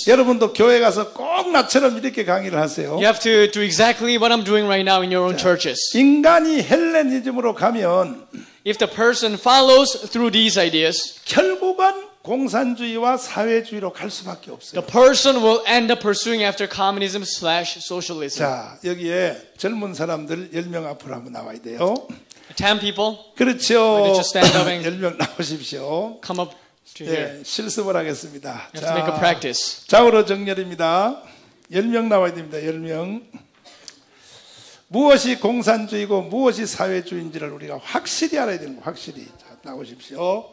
여러분도 교회 가서 꼭 나처럼 이렇게 강의를 하세요. You have to do exactly what I'm doing right now in your own churches. 인간이 헬레니즘으로 가면 If the person follows through these ideas, 결국은 공산주의와 사회주의로 갈 수밖에 없어요. the person will end up pursuing after communism/socialism. 자, 여기에 젊은 사람들 10명 앞으로 한번 나와야 돼요. 10 people, 그렇죠. just stand up and 10명 나오십시오. come up to here. 네, 실습을 하겠습니다. You have to make a practice. 좌우로 정렬입니다. 10명 나와야 됩니다. 10명. 무엇이 공산주의고 무엇이 사회주의인지를 우리가 확실히 알아야 되는 거예요. 확실히. 자, 나오십시오.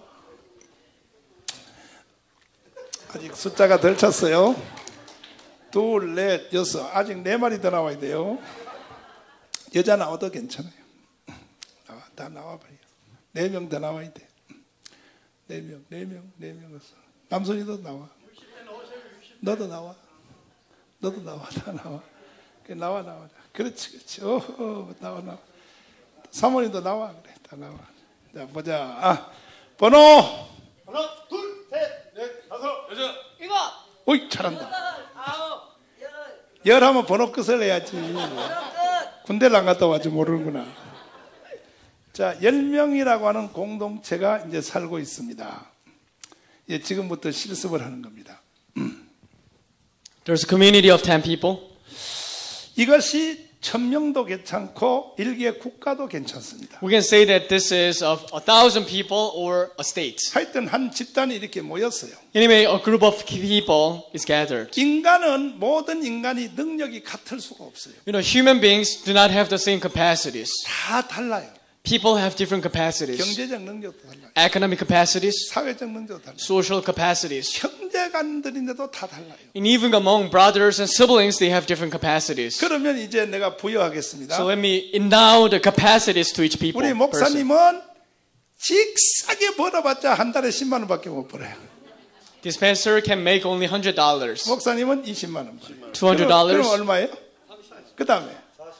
아직 숫자가 덜 찼어요. 2, 4, 6. 아직 4마리 더 나와야 돼요. 여자 나와도 괜찮아요. 다 나와봐요. 4명 더 나와야 돼. 4명. 남순이도 나와. 너도 나와. 다 나와. 나와. 그렇지. 나와. 사모님도 나와. 그래, 다 나와. 자, 보자. 번호. 하나, 둘, 셋, 넷, 다섯, 여섯, 일곱. 어이, 잘한다. 아홉, 열 하면 번호 끝을 해야지. 군대를 안 갔다 와지 모르는구나. 자, 10명이라고 하는 공동체가 이제 살고 있습니다. 예, 지금부터 실습을 하는 겁니다. There's a community of 10 people. 이것이 1000명도 괜찮고 일개 국가도 괜찮습니다. We can say that this is of 1,000 people or a state. 하여튼 한 집단이 이렇게 모였어요. Anyway, a group of people is gathered. 모든 인간이 능력이 같을 수가 없어요. You know, human beings do not have the same capacities. 다 달라요. People have different capacities. 경제적 능력도 달라요. Economic capacities, 사회적 능력도 달라요. social capacities. 형제간들인데도 다 달라요. And even among brothers and siblings, they have different capacities. 그러면 이제 내가 부여하겠습니다. So let me endow the capacities to each people. 우리 person. 목사님은 직사게 벌어봤자 한 달에 10만 원밖에 못 벌어요. This pastor can make only $100. 목사님은 20만 원 벌어요. $200. 그럼 얼마예요? 그 다음에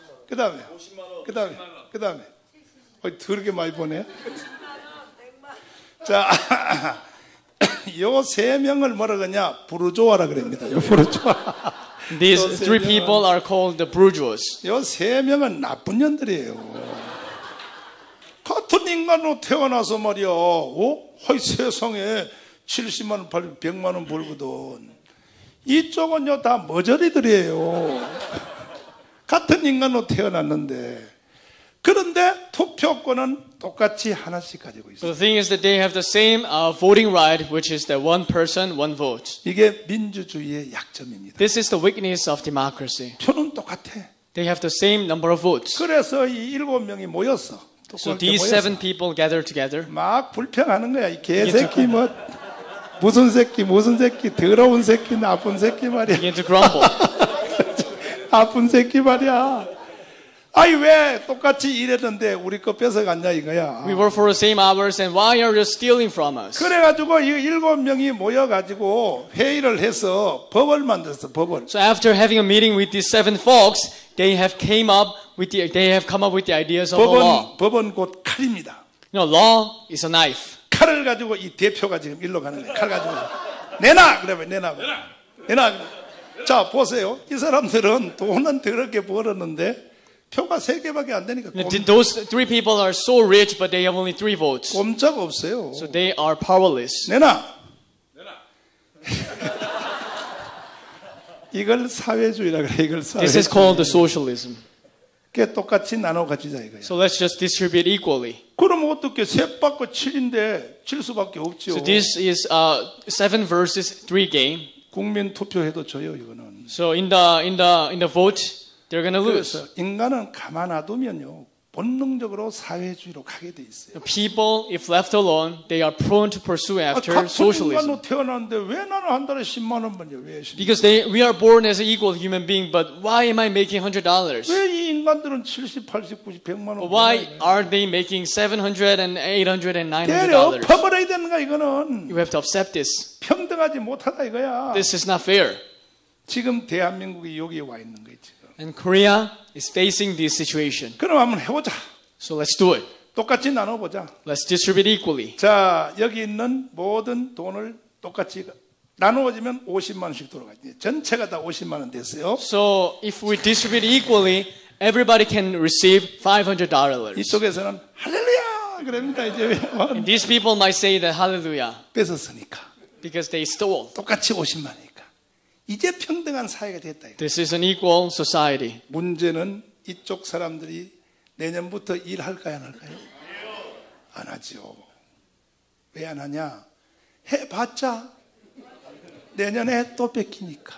더럽게 많이 버네. 자, 요 3명을 뭐라 그러냐? 부르조아라 그럽니다. 요 부르조아. These 3 people are called the bourgeois. 요 3명은 나쁜 년들이에요. 같은 인간으로 태어나서 말이야. 하이 세상에 70만 원 팔고 100만 원 벌거든. 이쪽은요 다 머저리들이에요. 같은 인간으로 태어났는데. 그런데 투표권은 똑같이 하나씩 가지고 So 있어요. the thing is that they have the same voting right, which is that one person, one vote. 이게 민주주의의 약점입니다. This is the weakness of democracy. 표는 똑같아. They have the same number of votes. 그래서 이 7명이 모였어. So these 7 people gather together. 막 불평하는 거야. 이 개새끼 무슨 새끼 더러운 새끼 나쁜 새끼 말이야. Begin to grumble. 나쁜 새끼 말이야. 아이 왜 똑같이 일했는데 우리 거 뺏어갔냐 이거야. We work for the same hours and why are you stealing from us? 그래가지고 이 7명이 모여가지고 회의를 해서 법을 만들었어. 법을. So after having a meeting with these 7 folks, they have come up with the ideas of a law. 법은 곧 칼입니다. You know, law is a knife. 칼을 가지고 이 대표가 지금 일로 가는 거야. 칼 가지고 내놔 그러면 내놔. 자 보세요. 이 사람들은 돈은 더럽게 벌었는데 표가 3개밖에 안 되니까 Those 3 people are so rich, but they have only 3 votes. 꼼짝 없어요. So they are powerless. 내놔. 이걸 사회주의라 그래. 이걸 This is called the socialism. 그게 똑같이 나눠 가지자 이거야. So let's just distribute equally. 그럼 어떻게 셋 받고 7인데 7 수밖에 없죠. So this is 7 versus 3 game. 국민 투표해도 져요 이거는. So in the vote, they're going to lose. 그래서 인간은 가만 놔두면요 본능적으로 사회주의로 가게 돼 있어요. The people, if left alone, they are prone to pursue after 같은 socialism. 인간으로 태어났는데 왜 나는 한 달에 10만 원 버냐? 왜? Because we are born as an equal human being, but why am I making $100? 왜 이 인간들은 70, 80, 90, 100만 원? Why are they making $700 and $800 and 대려 $900? 퍼버려야 되는 거야 이거는. You have to accept this. 평등하지 못하다 이거야. This is not fair. 지금 대한민국이 여기에 와 있는 거예요 지금. And Korea is facing this situation. 그럼 한번 해보자. So let's do it. 똑같이 나눠보자. Let's distribute equally. 자 여기 있는 모든 돈을 똑같이 나누어지면 50만 원씩 돌아가지. 전체가 다 50만 원 됐어요. So if we distribute equally, everybody can receive $500. 이쪽에서는 할렐루야 그럽니다. 이제 And these people might say that hallelujah 뺏었으니까 because they stole. 똑같이 50만 원이니까 이제 평등한 사회가 됐다. This is an equal society. 문제는 이쪽 사람들이 내년부터 일할까요, 안 할까요? 안 하죠. 왜 안 하냐? 해봤자 내년에 또 뺏기니까.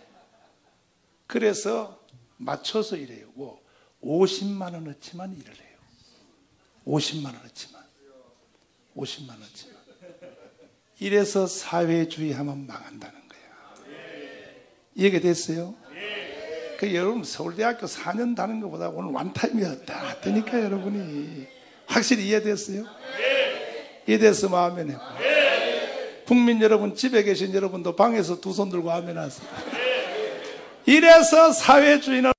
그래서 맞춰서 일해요. 뭐 50만 원어치만 일을 해요. 50만 원어치만. 50만 원어치만. 이래서 사회주의 하면 망한다는 거야. 이해가 됐어요? 그 여러분 서울대학교 4년 다는 것보다 오늘 완타임이었다. 되니까 여러분이 확실히 이해됐어요? 이해됐으면 아멘 해봐. 국민 여러분, 집에 계신 여러분도 방에서 두 손 들고 아멘 하세요. 이래서 사회주의는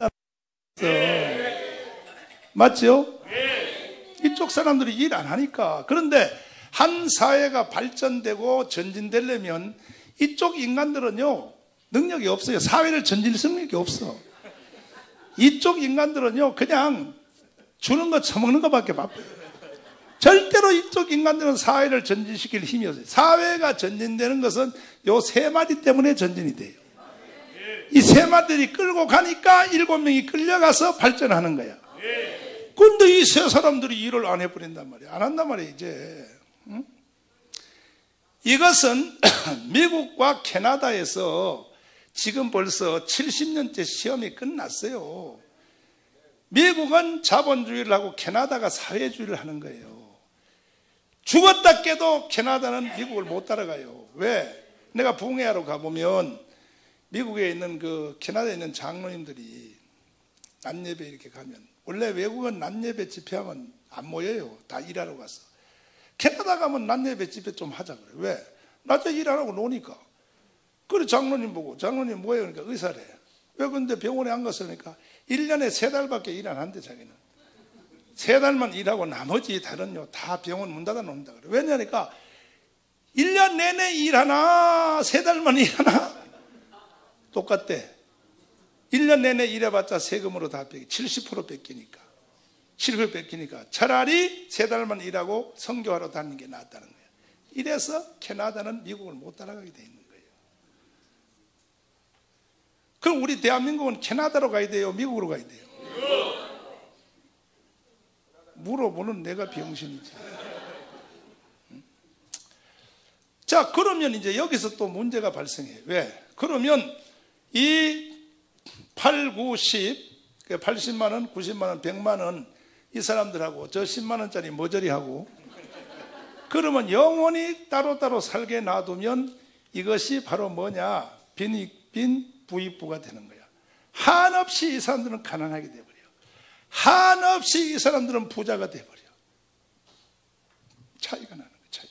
맞죠? 이쪽 사람들이 일 안 하니까. 그런데 한 사회가 발전되고 전진되려면 이쪽 인간들은요 능력이 없어요. 사회를 전진시킬 능력이 없어. 이쪽 인간들은요 그냥 주는 거 처먹는 것밖에 바빠요. 절대로 이쪽 인간들은 사회를 전진시킬 힘이 없어요. 사회가 전진되는 것은 요 세 마디 때문에 전진이 돼요. 이 세 마디들이 끌고 가니까 7명이 끌려가서 발전하는 거야. 근데 이 세 사람들이 일을 안 해버린단 말이야. 안 한단 말이야 이제. 응? 이것은 미국과 캐나다에서 지금 벌써 70년째 시험이 끝났어요. 미국은 자본주의를 하고 캐나다가 사회주의를 하는 거예요. 죽었다 깨도 캐나다는 미국을 못 따라가요. 왜? 내가 붕해하러 가보면 미국에 있는 그 캐나다에 있는 장로님들이 낮예배 이렇게 가면 원래 외국은 낮예배 집회하면 안 모여요. 다 일하러 가서. 캐나다 가면 낮예배 집회 좀 하자 그래. 왜? 낮에 일하라고 노니까. 그래 장로님 보고 장로님 뭐예요? 그러니까 의사래. 왜 근데 병원에 안 갔으니까 1년에 3달밖에 일 안 한대 자기는. 3달만 일하고 나머지 다른요 다 병원 문 닫아 놓는다 그래. 왜냐니까 1년 내내 일하나 3달만 일하나 똑같대. 1년 내내 일해봤자 세금으로 다 뺏기 70% 뺏기니까 70% 뺏기니까 차라리 3달만 일하고 선교하러 다니는 게 낫다는 거예요. 이래서 캐나다는 미국을 못 따라가게 돼 있는 거예요. 그럼 우리 대한민국은 캐나다로 가야 돼요? 미국으로 가야 돼요? 물어보는 내가 병신이지. 자, 그러면 이제 여기서 또 문제가 발생해요. 왜? 그러면 이 8, 9, 10, 80만 원, 90만 원, 100만 원 이 사람들하고 저 10만 원짜리 머저리 하고 그러면 영원히 따로따로 살게 놔두면 이것이 바로 뭐냐? 빈 부익부가 되는 거야. 한없이 이 사람들은 가난하게 돼버려. 한없이 이 사람들은 부자가 돼버려. 차이가 나는 거야. 차이.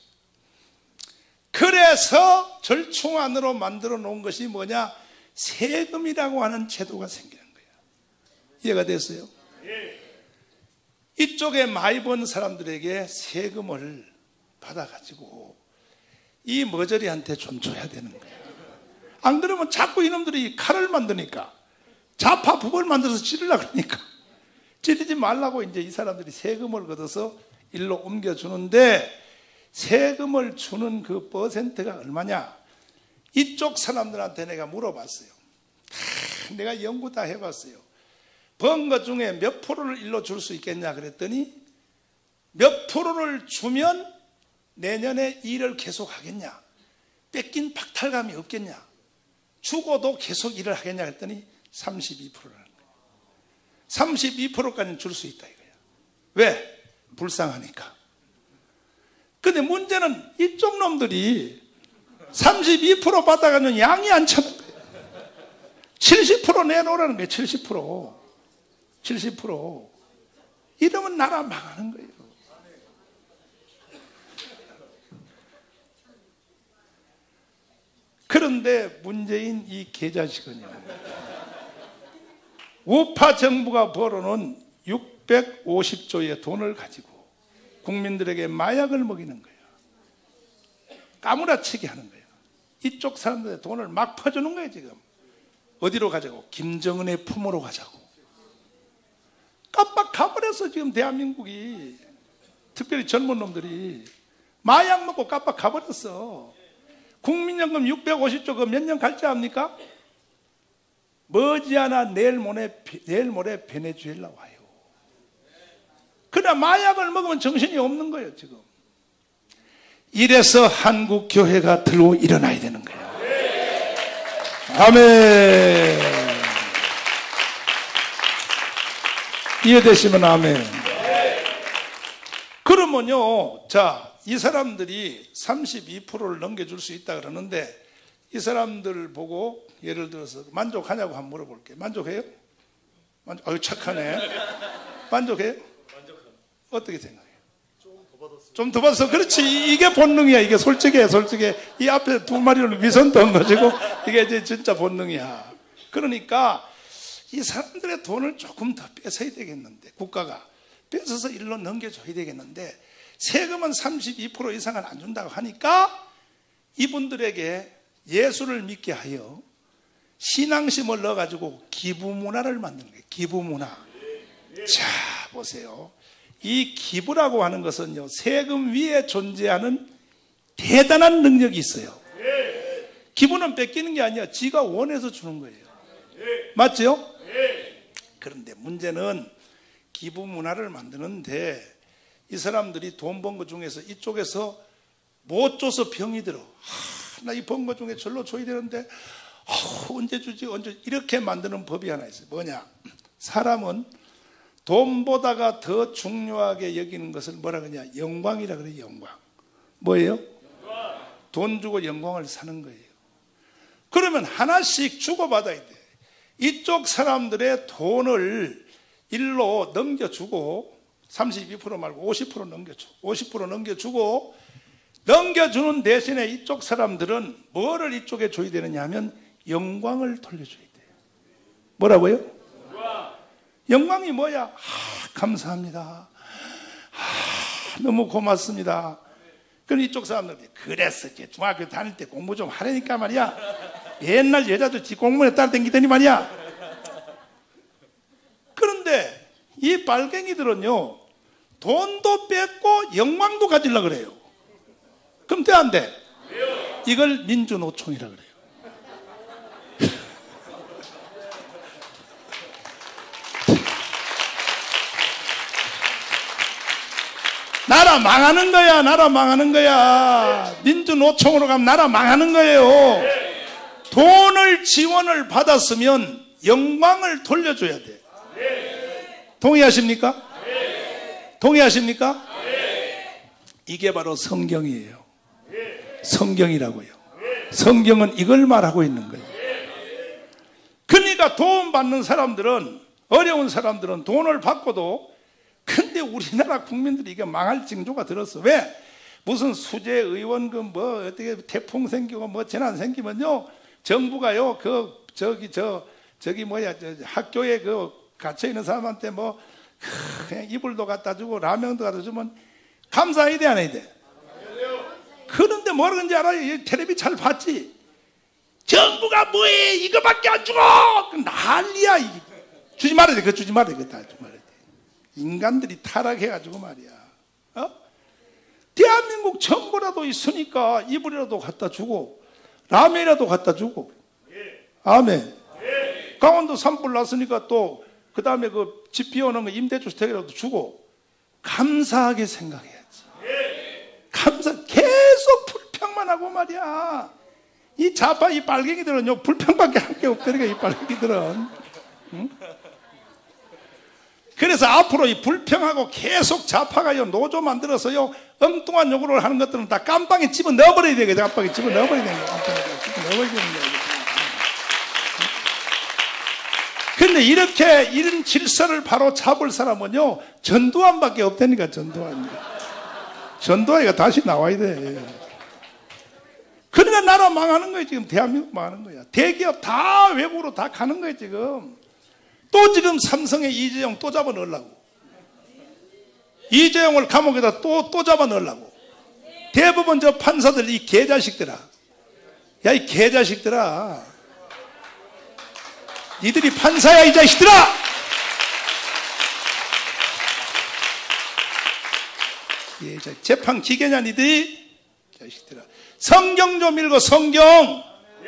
그래서 절충안으로 만들어 놓은 것이 뭐냐? 세금이라고 하는 제도가 생기는 거야. 이해가 됐어요? 이쪽에 많이 번 사람들에게 세금을 받아가지고 이 머저리한테 좀 줘야 되는 거야. 안 그러면 자꾸 이놈들이 칼을 만드니까 자파 북을 만들어서 찌르려고 그러니까 찌르지 말라고 이제 이 사람들이 세금을 걷어서 일로 옮겨주는데 세금을 주는 그 퍼센트가 얼마냐? 이쪽 사람들한테 내가 물어봤어요. 내가 연구 다 해봤어요. 번 것 중에 몇 프로를 일로 줄 수 있겠냐 그랬더니 몇 프로를 주면 내년에 일을 계속 하겠냐? 뺏긴 박탈감이 없겠냐? 죽어도 계속 일을 하겠냐 그랬더니 32%라는 거예요. 32%까지는 줄 수 있다 이거야. 왜? 불쌍하니까. 근데 문제는 이쪽 놈들이 32% 받아가는 양이 안 차는 거예요. 70% 내놓으라는 거예요. 70%. 70%. 이러면 나라 망하는 거예요. 그런데 문재인 이 개자식은요. 우파 정부가 벌어놓은 650조의 돈을 가지고 국민들에게 마약을 먹이는 거예요. 까무라치게 하는 거예요. 이쪽 사람들의 돈을 막 퍼주는 거예요 지금. 어디로 가자고? 김정은의 품으로 가자고. 깜빡 가버렸어 지금 대한민국이. 특별히 젊은 놈들이 마약 먹고 깜빡 가버렸어. 국민연금 650조 그 몇 년 갈지 압니까? 머지않아 내일 모레 베네수엘라 와요. 그러나 마약을 먹으면 정신이 없는 거예요 지금. 이래서 한국 교회가 들고 일어나야 되는 거예요. 아멘. 이해되시면 아멘. 그러면요, 자, 이 사람들이 32%를 넘겨줄 수 있다 그러는데 이 사람들 보고 예를 들어서 만족하냐고 한번 물어볼게요. 만족해요? 아유 착하네. 만족해요? 어떻게 생각해요? 좀 더 받았어. 그렇지. 이게 본능이야. 이게 솔직해. 이 앞에 두 마리를 위선도 한 것이고 이게 이제 진짜 본능이야. 그러니까 이 사람들의 돈을 조금 더 뺏어야 되겠는데, 국가가 뺏어서 일로 넘겨줘야 되겠는데, 세금은 32% 이상은 안 준다고 하니까 이분들에게 예수를 믿게 하여 신앙심을 넣어가지고 기부문화를 만드는 거예요. 기부문화. 자, 보세요. 이 기부라고 하는 것은요, 세금 위에 존재하는 대단한 능력이 있어요. 기부는 뺏기는 게 아니야. 지가 원해서 주는 거예요. 맞죠? 그런데 문제는 기부 문화를 만드는데 이 사람들이 돈 번 것 중에서 이쪽에서 못 줘서 병이 들어. 나 이 번 것 중에 절로 줘야 되는데 언제 주지 이렇게 만드는 법이 하나 있어요. 뭐냐? 사람은 돈보다가 더 중요하게 여기는 것을 뭐라 그러냐? 영광이라 그래요. 영광. 뭐예요? 돈 주고 영광을 사는 거예요. 그러면 하나씩 주고받아야 돼. 이쪽 사람들의 돈을 일로 넘겨주고 32% 말고 50% 넘겨줘. 50% 넘겨주고 넘겨주는 대신에 이쪽 사람들은 뭐를 이쪽에 줘야 되느냐 하면 영광을 돌려줘야 돼요. 뭐라고요? 영광이 뭐야? 감사합니다. 너무 고맙습니다. 그럼 이쪽 사람들이 그랬어. 중학교 다닐 때 공부 좀 하라니까 말이야. 옛날 여자도 지 공무원에 따라다니더니 말이야. 그런데 이 빨갱이들은요, 돈도 뺏고 영광도 가지려고 그래요. 그럼 돼, 안 돼? 이걸 민주노총이라 그래요. 나라 망하는 거야. 나라 망하는 거야. 민주노총으로 가면 나라 망하는 거예요. 돈을 지원을 받았으면 영광을 돌려줘야 돼. 동의하십니까? 동의하십니까? 이게 바로 성경이에요. 성경이라고요. 성경은 이걸 말하고 있는 거예요. 그러니까 도움 받는 사람들은, 어려운 사람들은 돈을 받고도, 근데 우리나라 국민들이 이게 망할 징조가 들었어. 왜? 무슨 수재 의원금 뭐 어떻게 태풍 생기고 뭐 재난 생기면요, 정부가요 저기 뭐야 학교에 그 갇혀 있는 사람한테 뭐 그냥 이불도 갖다 주고 라면도 갖다 주면 감사해야 돼, 안 해야 돼? 그런데 뭐라 그런지 알아요? 텔레비 잘 봤지? 정부가 뭐해? 이거밖에 안 주고 난리야. 주지 말아야 돼. 그거 주지 말아야 돼. 다 주지 말아야 돼. 인간들이 타락해가지고 말이야. 대한민국 정부라도 있으니까 이불이라도 갖다 주고 라면이라도 갖다 주고. 아멘. 강원도 산불 났으니까 또 그 다음에 그 집 비워놓은 거 임대주택이라도 주고 감사하게 생각해야지. 계속 불평만 하고 말이야. 이 좌파 이 빨갱이들은요 불평밖에 할 게 없다니까. 이 빨갱이들은. 응? 그래서 앞으로 이 불평하고 계속 좌파가요 노조 만들어서요 엉뚱한 요구를 하는 것들은 다 깜빵에 집어 넣어버려야 되겠죠. 깜빵에 집어 넣어버려야 되는 거예요. 넣어버려야 되는 거예요. 근데 이런 질서를 바로 잡을 사람은요 전두환밖에 없다니까. 전두환이가 다시 나와야 돼. 그러니까 나라 망하는 거예요. 지금 대한민국 망하는 거야. 대기업 다 외국으로 다 가는 거예요. 지금 지금 삼성의 이재용 또 잡아 넣으려고. 이재용을 감옥에다 또 잡아 넣으려고. 대부분 저 판사들 이 개자식들아. 야, 이 개자식들아. 니들이 판사야, 이 자식들아! 예, 재판 기계냐, 니들이? 자식들아. 성경 좀 읽어, 성경!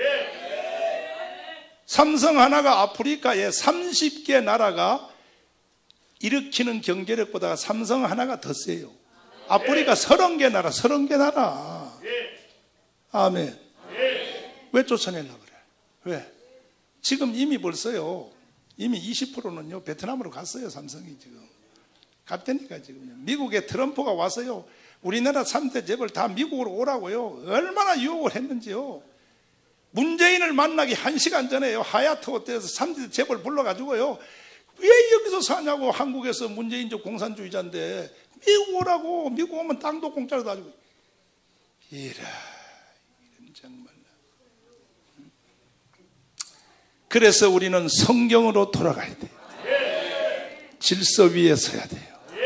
삼성 하나가 아프리카에 30개 나라가 일으키는 경제력보다 삼성 하나가 더 세요. 아프리카 30개 나라, 30개 나라. 아멘. 왜 쫓아내려고 그래? 왜? 지금 이미 벌써요. 이미 20%는요, 베트남으로 갔어요, 삼성이 지금. 갔다니까 지금. 미국에 트럼프가 와서요, 우리나라 3대 재벌 다 미국으로 오라고요. 얼마나 유혹을 했는지요. 문재인을 만나기 1시간 전에요, 하얏트 호텔에서 3대 재벌 불러가지고요, 왜 여기서 사냐고. 한국에서 문재인적 공산주의자인데 미국 오라고. 미국 오면 땅도 공짜로 다 주고. 이런 정말. 그래서 우리는 성경으로 돌아가야 돼요. 질서 위에 서야 돼요.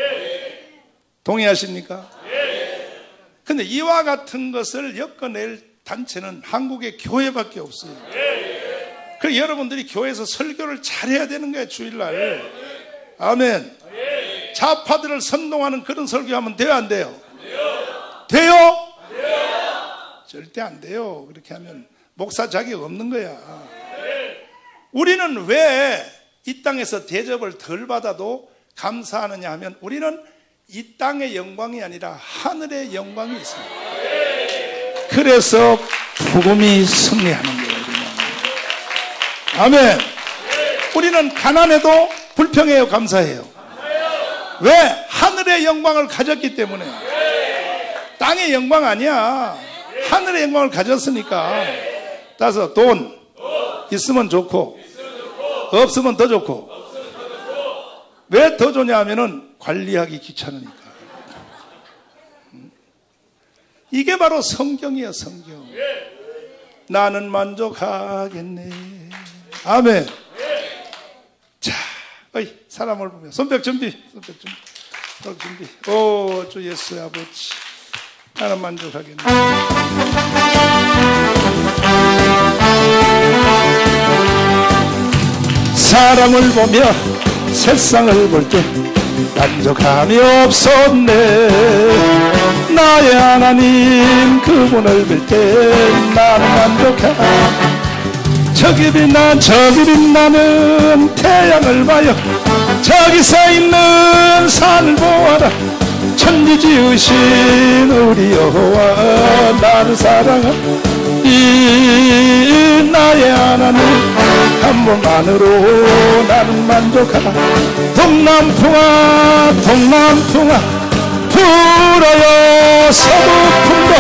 동의하십니까? 근데 이와 같은 것을 엮어낼 단체는 한국의 교회밖에 없어요. 그래서 여러분들이 교회에서 설교를 잘해야 되는 거예요, 주일날. 아멘. 좌파들을 선동하는 그런 설교하면 돼요, 안 돼요? 돼요? 절대 안 돼요. 그렇게 하면 목사 자격 없는 거야. 우리는 왜 이 땅에서 대접을 덜 받아도 감사하느냐 하면, 우리는 이 땅의 영광이 아니라 하늘의 영광이 있습니다. 그래서 복음이 승리하는 거예요. 아멘. 우리는 가난해도 불평해요, 감사해요? 왜? 하늘의 영광을 가졌기 때문에. 땅의 영광 아니야. 하늘의 영광을 가졌으니까. 따라서 돈 있으면 좋고 없으면 더 좋고. 왜 더 좋냐 하면은 관리하기 귀찮으니까. 이게 바로 성경이야, 성경. 나는 만족하겠네. 아멘. 자, 어이, 사람을 보면 손뼉 준비, 손뼉 준비, 손뼉 준비. 오, 주 예수의 아버지, 나는 만족하겠네. 사람을 보며 세상을 볼 때 만족함이 없었네. 나의 하나님 그분을 볼 때 나는 만족하. 저기 빛나는 태양을 봐요. 저기 서 있는 산을 보아라. 천지 지으신 우리 여호와 나를 사랑한 이 나의 하나님 한 번만으로 나는 만족하다. 동남풍아 불어요. 서북풍도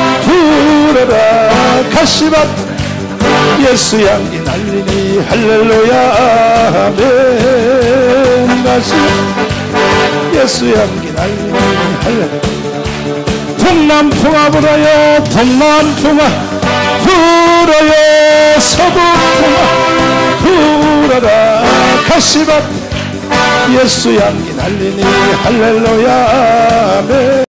불어라. 가시밭 예수 향기 날리니 할렐루야 아멘. 가시 예수 향기 날리니 할렐루야. 동남풍아 불어요. 불어요. 서북풍아 불어라. 가시밭 예수 향기 날리니 할렐루야 아멘.